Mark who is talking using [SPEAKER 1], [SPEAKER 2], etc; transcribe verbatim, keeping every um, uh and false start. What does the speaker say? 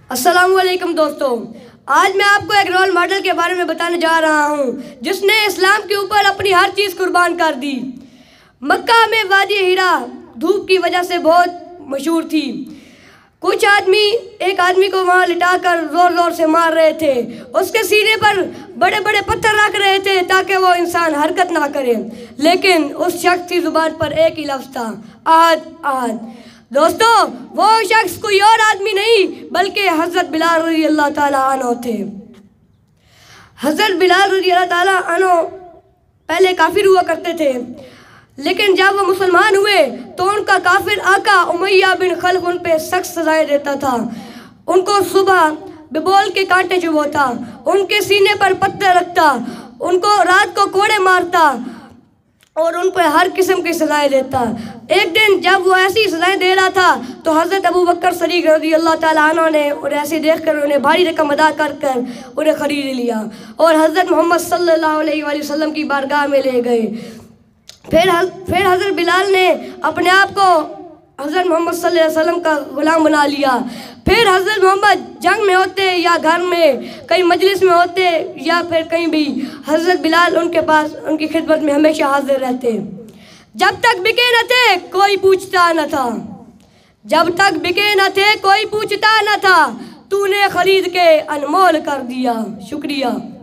[SPEAKER 1] अस्सलामुअलैकुम दोस्तों, आज मैं आपको एक रोल मॉडल के बारे में बताने जा रहा हूँ जिसने इस्लाम के ऊपर अपनी हर चीज़ कुर्बान कर दी। मक्का में वादी हिरा धूप की वजह से बहुत मशहूर थी। कुछ आदमी एक आदमी को वहाँ लिटाकर ज़ोर ज़ोर से मार रहे थे, उसके सीने पर बड़े बड़े पत्थर रख रहे थे ताकि वो इंसान हरकत ना करे, लेकिन उस शख्स की ज़ुबान पर एक ही लफ्ज़ था, आहद आहद। दोस्तों, वो शख्स कोई और आदमी नहीं बल्कि हज़रत बिलाल रज़ी अल्लाह ताला अन्हु थे। हज़रत बिलाल रज़ी अल्लाह ताला अन्हु पहले काफिर हुआ करते थे, लेकिन जब वो मुसलमान हुए तो उनका काफिर आका उमैया बिन खल्फ उन पे सख्त सजाएं देता था। उनको सुबह बिबोल के कांटे चुभोता, उनके सीने पर पत्थर रखता, उनको रात को कोड़े मारता और उन पर हर किस्म की सजाएं देता। एक दिन जब वो ऐसी सजाएं दे रहा था तो हज़रत अबू बकर सदीक़ रज़ी अल्लाह ताला अन्हु ने और ऐसे देखकर उन्हें भारी रकम अदा कर कर उन्हें ख़रीद लिया और हज़रत मोहम्मद सल्लल्लाहु अलैहि वसल्लम की बारगाह में ले गए। फिर फिर हज़रत बिलाल ने अपने आप को हज़रत मोहम्मद सल्लल्लाहु अलैहि वसल्लम का ग़ुलाम बना लिया। फिर हज़रत मोहम्मद जंग में होते या घर में कहीं मजलिस में होते या फिर कहीं भी, हज़रत बिलाल उनके पास उनकी खिदमत में हमेशा हाजिर रहते। जब तक बिके न थे कोई पूछता न था, जब तक बिके न थे कोई पूछता न था, तूने खरीद के अनमोल कर दिया। शुक्रिया।